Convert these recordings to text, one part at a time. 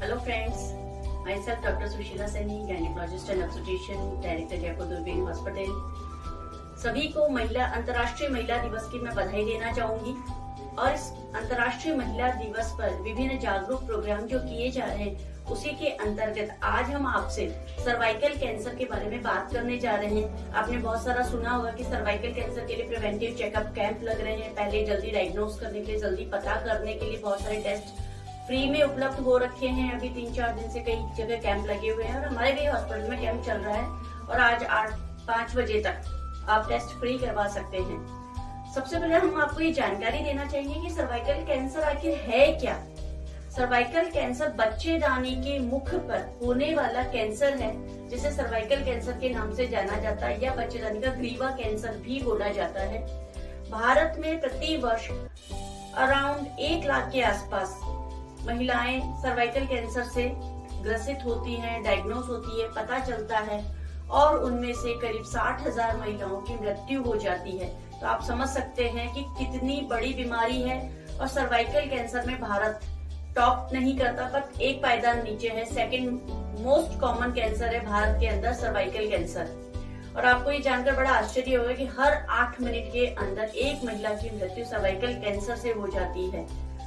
Hello friends, myself doctor Sushila Saini, gynaecologist and obstetrician, director Jaipur Doorbeen hospital. सभी को अंतर्राष्ट्रीय महिला दिवस की मैं बधाई देना चाहूंगी। और इस अंतर्राष्ट्रीय महिला दिवस पर विभिन्न जागरूक प्रोग्राम जो किए जा रहे हैं, उसी के अंतर्गत आज हम आपसे सर्वाइकल कैंसर के बारे में बात करने जा रहे हैं। आपने बहुत सारा सुना होगा कि सर्वाइकल कैंसर के लिए प्रिवेंटिव चेकअप कैंप लग रहे हैं। पहले जल्दी डायग्नोज करने के लिए, जल्दी पता करने के लिए बहुत सारे टेस्ट फ्री में उपलब्ध हो रखे हैं। अभी 3-4 दिन से कई जगह कैंप लगे हुए हैं और हमारे भी हॉस्पिटल में कैंप चल रहा है। और आज 5 बजे तक आप टेस्ट फ्री करवा सकते हैं। सबसे पहले हम आपको ये जानकारी देना चाहेंगे कि सर्वाइकल कैंसर आखिर है क्या। सर्वाइकल कैंसर बच्चेदानी के मुख पर होने वाला कैंसर है, जिसे सर्वाइकल कैंसर के नाम से जाना जाता है, या बच्चेदानी का ग्रीवा कैंसर भी बोला जाता है। भारत में प्रति वर्ष अराउंड 1 लाख के आसपास महिलाएं सर्वाइकल कैंसर से ग्रसित होती हैं, डायग्नोस होती है, पता चलता है, और उनमें से करीब 60,000 महिलाओं की मृत्यु हो जाती है। तो आप समझ सकते हैं कि कितनी बड़ी बीमारी है। और सर्वाइकल कैंसर में भारत टॉप नहीं करता, पर एक पायदान नीचे है। सेकंड मोस्ट कॉमन कैंसर है भारत के अंदर सर्वाइकल कैंसर। और आपको ये जानकर बड़ा आश्चर्य होगा कि हर 8 मिनट के अंदर एक महिला की मृत्यु सर्वाइकल कैंसर से हो जाती है।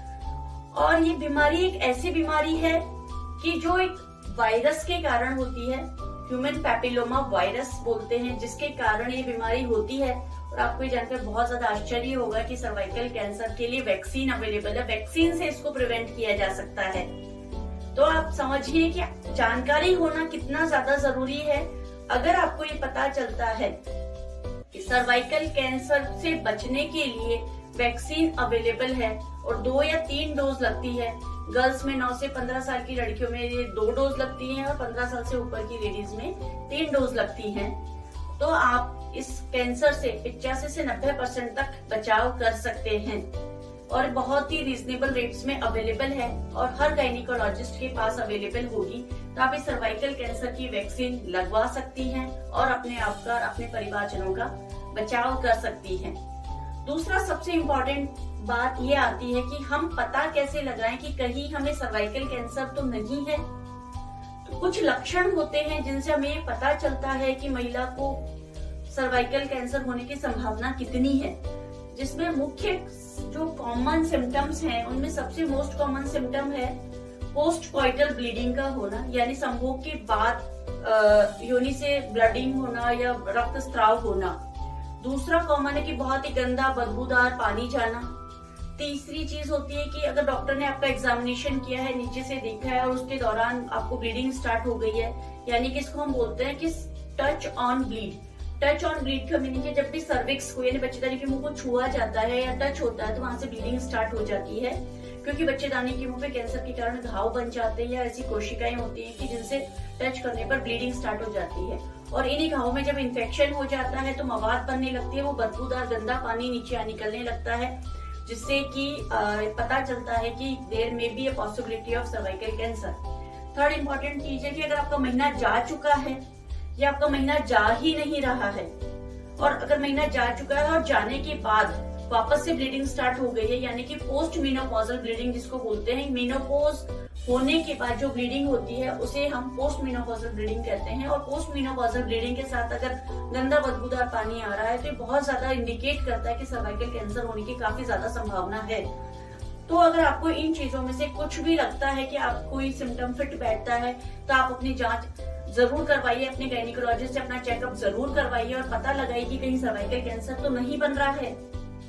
और ये बीमारी एक ऐसी बीमारी है कि जो एक वायरस के कारण होती है, ह्यूमन पैपिलोमा वायरस बोलते हैं, जिसके कारण ये बीमारी होती है। और आपको ये जानकर बहुत ज्यादा आश्चर्य होगा कि सर्वाइकल कैंसर के लिए वैक्सीन अवेलेबल है। वैक्सीन से इसको प्रिवेंट किया जा सकता है। तो आप समझिए कि जानकारी होना कितना ज्यादा जरूरी है। अगर आपको ये पता चलता है कि सर्वाइकल कैंसर से बचने के लिए वैक्सीन अवेलेबल है और 2 या 3 डोज लगती है। गर्ल्स में 9 से 15 साल की लड़कियों में ये 2 डोज लगती हैं और 15 साल से ऊपर की लेडीज में 3 डोज लगती हैं। तो आप इस कैंसर से 85 से 90% तक बचाव कर सकते हैं और बहुत ही रीजनेबल रेट्स में अवेलेबल है और हर गायनेकोलॉजिस्ट के पास अवेलेबल होगी। तो आप इस सर्वाइकल कैंसर की वैक्सीन लगवा सकती हैं और अपने आप का और अपने परिवारजनों का बचाव कर सकती हैं। दूसरा सबसे इम्पोर्टेंट बात ये आती है कि हम पता कैसे लगाएं कि कहीं हमें सर्वाइकल कैंसर तो नहीं है। तो कुछ लक्षण होते हैं जिनसे हमें ये पता चलता है कि महिला को सर्वाइकल कैंसर होने की संभावना कितनी है। जिसमें मुख्य जो कॉमन सिम्टम्स हैं, उनमें सबसे मोस्ट कॉमन सिम्टम है पोस्ट कॉइटल ब्लीडिंग का होना, यानी संभोग के बाद योनि से ब्लडिंग होना या रक्तस्राव होना। दूसरा कॉमन है कि बहुत ही गंदा बदबूदार पानी जाना। तीसरी चीज होती है कि अगर डॉक्टर ने आपका एग्जामिनेशन किया है, नीचे से देखा है और उसके दौरान आपको ब्लीडिंग स्टार्ट हो गई है, यानी कि इसको हम बोलते हैं कि touch on bleed. Touch on bleed का मीनिंग है जब भी सर्विक्स को यानी बच्चेदानी के मुंह को छुआ जाता है या टच होता है तो वहां से ब्लीडिंग स्टार्ट हो जाती है। क्योंकि बच्चेदानी के मुंह पे कैंसर के कारण घाव बन जाते हैं या ऐसी कोशिकाएं होती हैं कि जिनसे टच करने पर ब्लीडिंग स्टार्ट हो जाती है। और इन्हीं घावों में जब इन्फेक्शन हो जाता है तो मवाद बनने लगती है, वो बदबूदार गंदा पानी नीचे निकलने लगता है, जिससे कि पता चलता है कि देयर में be a possibility of cervical cancer. Third important चीज है कि अगर आपका महीना जा चुका है या आपका महीना जा ही नहीं रहा है, और अगर महीना जा चुका है और जाने के बाद वापस से ब्लीडिंग स्टार्ट हो गई है, यानी कि पोस्ट मीनोपॉजल ब्लीडिंग जिसको बोलते हैं। मेनोपॉज होने के बाद जो ब्लीडिंग होती है उसे हम पोस्ट मीनोपॉजल ब्लीडिंग कहते हैं। और पोस्ट मीनोपॉजल ब्लीडिंग के साथ अगर गंदा बदबूदार पानी आ रहा है तो ये बहुत ज्यादा इंडिकेट करता है कि सर्वाइकल कैंसर होने की काफी ज्यादा संभावना है। तो अगर आपको इन चीजों में से कुछ भी लगता है कि आपको कोई सिम्टम फिट बैठता है तो आप अपनी जांच जरूर करवाइए, अपने गायनेकोलॉजिस्ट से अपना चेकअप जरूर करवाइए और पता लगाइए कि कहीं सर्वाइकल कैंसर तो नहीं बन रहा है।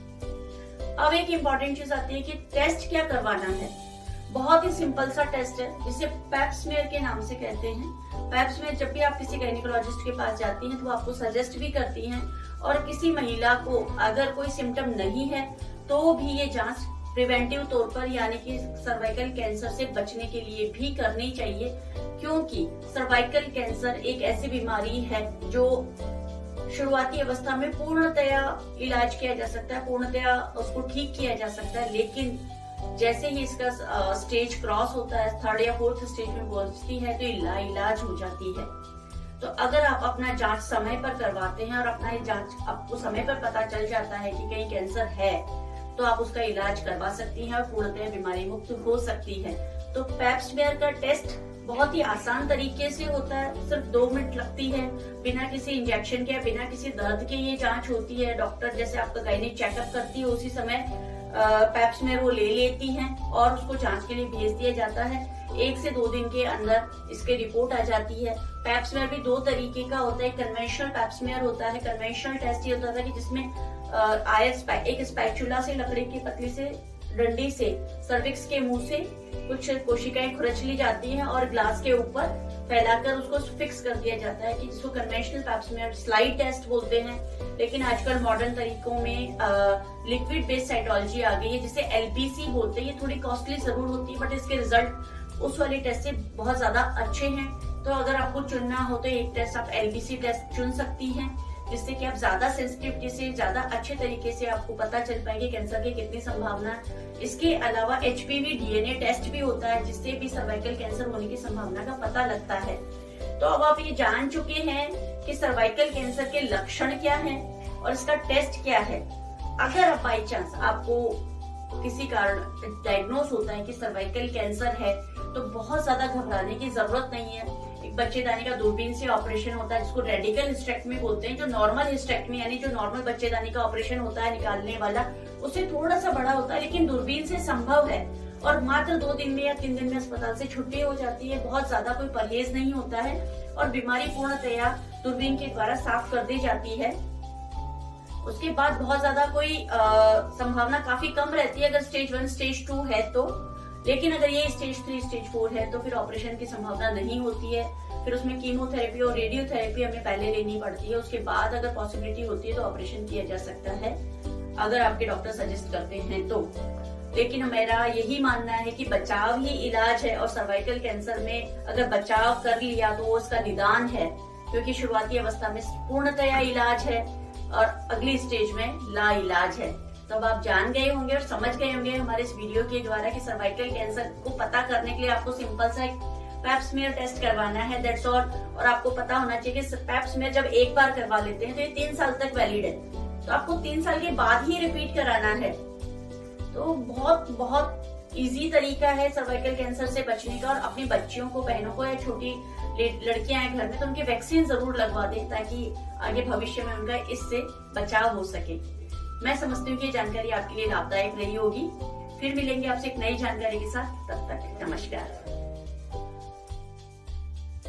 अब एक इम्पॉर्टेंट चीज आती है कि टेस्ट क्या करवाना है। बहुत ही सिंपल सा टेस्ट है जिसे पैप स्मीयर के नाम से कहते हैं। पैप स्मीयर जब भी आप किसी गायनेकोलॉजिस्ट के पास जाती हैं तो वो आपको सजेस्ट भी करती हैं, और किसी महिला को अगर कोई सिम्टम नहीं है तो भी ये जांच प्रिवेंटिव तौर पर यानी कि सर्वाइकल कैंसर से बचने के लिए भी करनी चाहिए। क्योंकि सर्वाइकल कैंसर एक ऐसी बीमारी है जो शुरुआती अवस्था में पूर्णतया इलाज किया जा सकता है, पूर्णतया उसको ठीक किया जा सकता है, लेकिन जैसे ही इसका स्टेज क्रॉस होता है, 3rd या 4th स्टेज में पहुंचती है तो इलाज हो जाती है। तो अगर आप अपना जांच समय पर करवाते हैं और अपना जांच आपको समय पर पता चल जाता है कि कहीं कैंसर है, तो आप उसका इलाज करवा सकती हैं और पूर्णतः बीमारी मुक्त हो सकती है। तो पैप स्मीयर का टेस्ट बहुत ही आसान तरीके से होता है, सिर्फ 2 मिनट लगती है, बिना किसी इंजेक्शन के, बिना किसी दर्द के ये जांच होती है। डॉक्टर जैसे आपका गायनिक चेकअप करती है उसी समय पैप स्मीयर वो ले लेती हैं और उसको जांच के लिए भेज दिया जाता है। 1 से 2 दिन के अंदर इसकी रिपोर्ट आ जाती है। पैप स्मीयर भी 2 तरीके का होता है। कन्वेंशनल पैप स्मीयर होता है। कन्वेंशनल टेस्ट ये होता था कि जिसमें एक स्पैचुला से, लकड़ी की पतली से डंडी से सर्विक्स के मुंह से कुछ कोशिकाएं खुरच ली जाती हैं और ग्लास के ऊपर फैलाकर उसको फिक्स कर दिया जाता है, कि जिसको conventional pap smear slide test बोलते हैं। लेकिन आजकल मॉडर्न तरीकों में लिक्विड बेस्ड साइटोलॉजी आ गई है, जिसे एलबीसी बोलते हैं। ये थोड़ी कॉस्टली जरूर होती है, बट इसके रिजल्ट उस वाले टेस्ट से बहुत ज्यादा अच्छे हैं। तो अगर आपको चुनना हो तो एक टेस्ट आप एलबीसी टेस्ट चुन सकती हैं, जिससे कि आप ज्यादा सेंसिटिविटी से, ज्यादा अच्छे तरीके से आपको पता चल पाएगी कैंसर की कितनी संभावना है। इसके अलावा एचपीवी डीएनए टेस्ट भी होता है, जिससे भी सर्वाइकल कैंसर होने की संभावना का पता लगता है। तो अब आप ये जान चुके हैं कि सर्वाइकल कैंसर के लक्षण क्या हैं और इसका टेस्ट क्या है। अगर आप बाई चांस आपको किसी कारण डायग्नोस होता है कि सर्वाइकल कैंसर है, तो बहुत ज्यादा घबराने की जरूरत नहीं है। एक बच्चेदानी का दूरबीन से ऑपरेशन होता है, जिसको रेडिकल हिस्टेक्टमी बोलते हैं। जो नॉर्मल हिस्टेक्टमी यानी जो नॉर्मल बच्चेदानी का ऑपरेशन होता है निकालने वाला, उससे थोड़ा सा बड़ा होता है, लेकिन दूरबीन से संभव है और मात्र 2 दिन में या 3 दिन में अस्पताल से छुट्टी हो जाती है। बहुत ज्यादा कोई परहेज नहीं होता है और बीमारी पूर्णतया दूरबीन के द्वारा साफ कर दी जाती है। उसके बाद बहुत ज्यादा कोई संभावना काफी कम रहती है अगर स्टेज 1 स्टेज 2 है तो। लेकिन अगर ये स्टेज 3 स्टेज 4 है तो फिर ऑपरेशन की संभावना नहीं होती है। फिर उसमें कीमोथेरेपी और रेडियोथेरेपी हमें पहले लेनी पड़ती है। उसके बाद अगर पॉसिबिलिटी होती है तो ऑपरेशन किया जा सकता है, अगर आपके डॉक्टर सजेस्ट करते हैं तो। लेकिन मेरा यही मानना है कि बचाव ही इलाज है, और सर्वाइकल कैंसर में अगर बचाव कर लिया तो वो उसका निदान है, क्योंकि शुरुआती अवस्था में पूर्णतया इलाज है और अगली स्टेज में ला इलाज है। तो अब आप जान गए होंगे और समझ गए होंगे हमारे इस वीडियो के द्वारा कि सर्वाइकल कैंसर को पता करने के लिए आपको सिंपल सा एक पैप स्मीयर टेस्ट करवाना है, दैट्स ऑल। और आपको पता होना चाहिए कि पैप स्मीयर जब एक बार करवा लेते हैं तो ये 3 साल तक वैलिड है, तो आपको 3 साल के बाद ही रिपीट कराना है। तो बहुत बहुत इजी तरीका है सर्वाइकल कैंसर से बचने का। और अपनी बच्चियों को, बहनों को या छोटी लड़कियां हैं घर में तो उनके वैक्सीन जरूर लगवा दें, ताकि आगे भविष्य में उनका इससे बचाव हो सके। मैं समझती हूँ कि ये जानकारी आपके लिए लाभदायक रही होगी। फिर मिलेंगे आपसे एक नई जानकारी के साथ, तब तक नमस्कार।